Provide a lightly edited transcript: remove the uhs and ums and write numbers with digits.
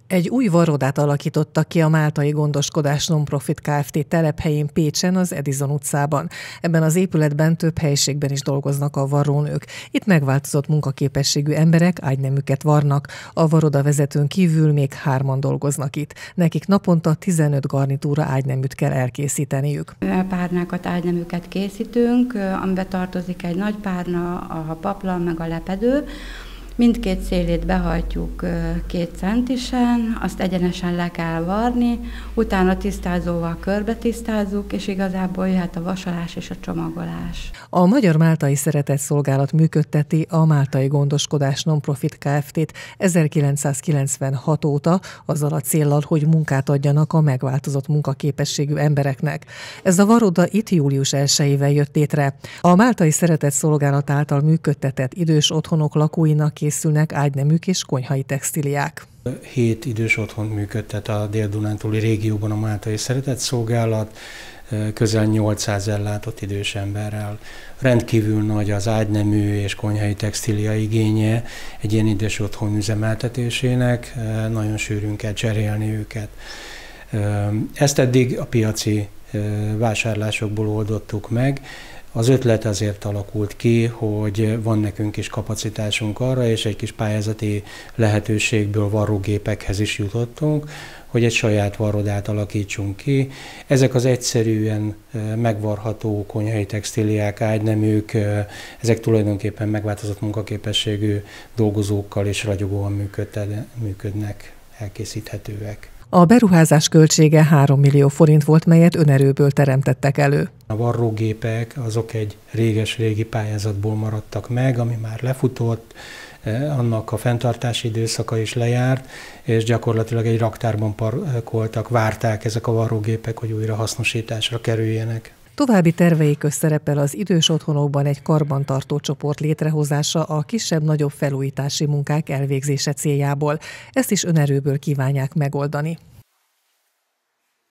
Egy új varrodát alakítottak ki a Máltai Gondoskodás Nonprofit Kft. Telephelyén Pécsen, az Edison utcában. Ebben az épületben több helyiségben is dolgoznak a varrónők. Itt megváltozott munkaképességű emberek ágyneműket varnak. A varroda vezetőn kívül még 3-an dolgoznak itt. Nekik naponta 15 garnitúra ágyneműt kell elkészíteniük. Párnákat, ágyneműket készítünk, amiben tartozik egy nagy párna, a paplan meg a lepedő. Mindkét szélét behajtjuk 2 centisen, azt egyenesen le kell varni, utána tisztázóval körbe tisztázzuk, és igazából jöhet a vasalás és a csomagolás. A Magyar Máltai Szeretetszolgálat működteti a Máltai Gondoskodás Nonprofit Kft. 1996 óta azzal a céllal, hogy munkát adjanak a megváltozott munkaképességű embereknek. Ez a varroda itt július 1-ével jött létre. A Máltai Szeretetszolgálat által működtetett idős otthonok lakóinak készülnek ágyneműk és konyhai textíliák. 7 idős otthont működtet a Dél-Dunántúli régióban a Máltai Szeretetszolgálat, közel 800 ellátott idős emberrel. Rendkívül nagy az ágynemű és konyhai textília igénye egy ilyen idős otthon üzemeltetésének, nagyon sűrűn kell cserélni őket. Ezt eddig a piaci vásárlásokból oldottuk meg. Az ötlet azért alakult ki, hogy van nekünk is kapacitásunk arra, és egy kis pályázati lehetőségből varrógépekhez is jutottunk, hogy egy saját varrodát alakítsunk ki. Ezek az egyszerűen megvarható konyhai textíliák, ágyneműk, ezek tulajdonképpen megváltozott munkaképességű dolgozókkal és ragyogóan működnek, elkészíthetőek. A beruházás költsége 3 millió forint volt, melyet önerőből teremtettek elő. A varrógépek azok egy réges-régi pályázatból maradtak meg, ami már lefutott, annak a fenntartási időszaka is lejárt, és gyakorlatilag egy raktárban parkoltak, várták ezek a varrógépek, hogy újra hasznosításra kerüljenek. További terveik közt szerepel az idős otthonokban egy karbantartó csoport létrehozása a kisebb-nagyobb felújítási munkák elvégzése céljából. Ezt is önerőből kívánják megoldani.